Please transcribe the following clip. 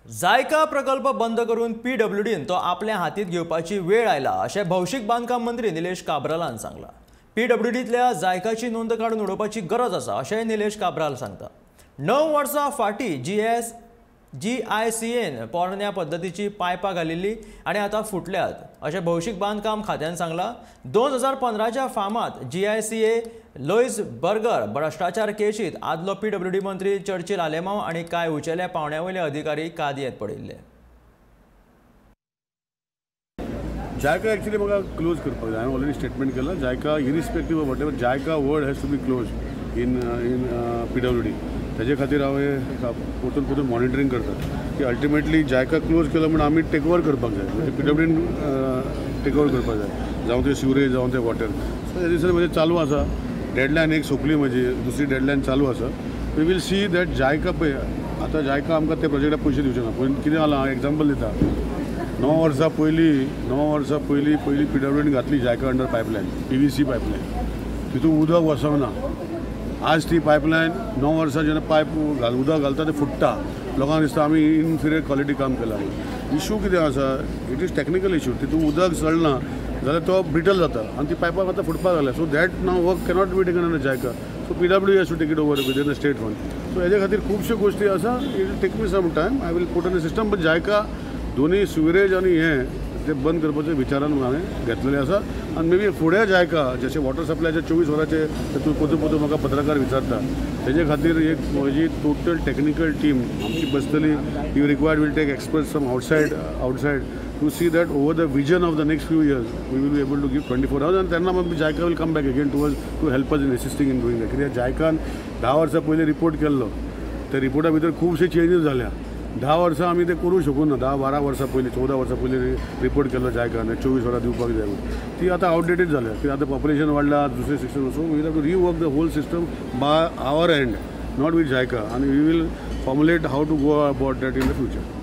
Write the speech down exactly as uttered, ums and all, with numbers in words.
JICA प्रकल्प बंद करून पीडब्ल्यूडीन तो आपल्या हातीत घेवपाची वेळ आयला अशें भौशीक बांदकाम मंत्री निलेश काब्रालान सांगला। पीडब्ल्यूडींतल्या जायकाची नोंद काडून उडोवपाची गरज आसा अशेंय निलेश काब्राल सांगता। णव वर्सां फाटीं जीएस जी आय सी एन पोरण्या पद्दतीची पायपां घालिल्ली आनी आतां फुटल्यात अशें भौशीक बांदकाम खात्यान सांगला। दोन हजार पंदराच्या फामात G I C A Louis Berger भ्रष्टाचार केशीत आदलो पीडब्ल्यूडी मंत्री चर्चिल आलेमांव आनी कांय उंचेल्या पावंड्यावयले अधिकारी कादयेत पडिल्ले। जायका एक्चुअली म्हाका क्लोज करपाक जाय। हांवें ऑलरेडी स्टेटमेंट केला। JICA irrespective of whatever JICA word has to be close in in PWD. तेजे खातीर हांवें परतून परतून मॉनिटरींग करता की अल्टिमेटली जायका क्लोज केलो म्हणून आमी टेक ओवर करपाक जाय, म्हणजे पीडब्ल्यूडीन टेक ओवर करपाक जाय, जावं ते सिवरेज जावं ते वॉटर। सो हे दिसांनी म्हणजे चालू आसा। डेडलायन एक सोंपली म्हजी, दुसरी डेडलायन चालू आसा। We will see that JICA पळय आतां जायका आमकां ते प्रोजेक्टाक पयशे दिवचे ना। पयलीं कितें जालां, हांव एग्जाम्पल दिता। णव वर्सां पयलीं णव वर्सां पयलीं पयलीं पीडब्ल्यूडीन घातली JICA under pipeline, P V C pipeline, तितून उदक वचोंक ना। आज ती पायपलायन णव वर्सां जेन्ना पायप घाल उदक घालता ते फुट्टा, लोकांक दिसता आमी इनफिरियर क्वॉलिटी काम केलां। इशू कितें आसा, इट इज टेक्निकल इशू। तितून उदक चडना जाल्यार तो ब्रिटल जाता आनी ती पायपां आतां फुटपाक लागल्या। So that now work cannot be taken under JICA. So PW has to take it over within the state fund. So हेजे खातीर खुबश्यो गोश्टी आसा। It will take me some time. I will put in the system. But JICA दोन्ही sewerage आनी हें ते बंद करपाच्या विचारान हांवें घेतलेलें आसा। आनी मे बी फुडें जायका जशें वॉटर सप्लायचे चोवीस वरांचे तूं पोतू पोतू म्हाका पत्रकार विचारता, तेजे खातीर एक म्हजी टोटल टेक्निकल टीम आमची बसतली। You required will take experts from outside outside to see that over the vision of the next few years we will be able to give twenty four hours. आनी तेन्ना मागीर JICA will come back again to us to help us in assisting in doing that. कित्याक जायकान धा वर्सां पयलीं report केल्लो, त्या रिपोर्टा भितर खुबशे चेंजीस जाल्या। धा वर्सां आमी ते करूं शकूं ना। धा बारा वर्सां पयलीं चौदा वर्सां पयलीं रिपोर्ट केल्लो जायकान चोवीस वरां दिवपाक जाय म्हणून, ती आतां आउटडेटेड जाल्या। ती आतां पॉप्युलेशन वाडला, दुसरे system. So we have to rework the whole system by our end, not with JICA. आनी we will formulate how to go about that in the future.